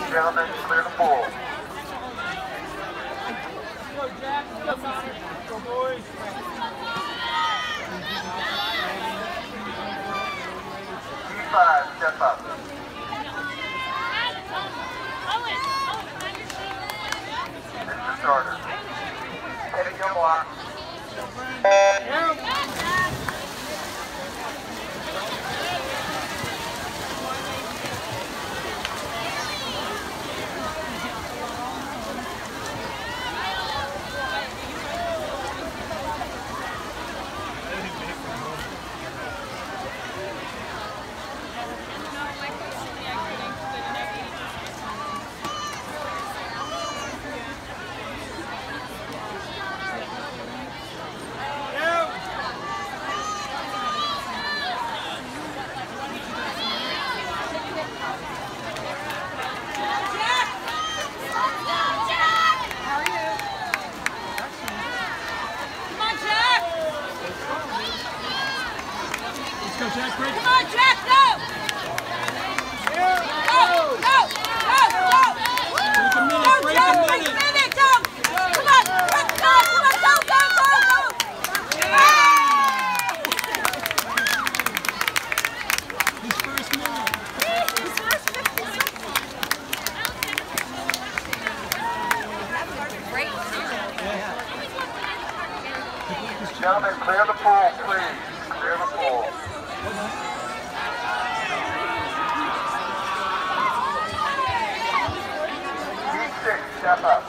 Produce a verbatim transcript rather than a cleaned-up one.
Gentlemen, clear the pool. Go, Jack. Go, boys. G five, step up. This is the starter. Heading your block. Go, Jack, break. Come on, Jack, go! Go, go, go, go! Break a minute, Go, break Jack, a break a minute. minute, go! Come on, let's go, come on, go, go, go, go! His first minute. His first fifty seconds. That started great. Gentlemen, clear the pool, please. Clear the pool. G six, step up.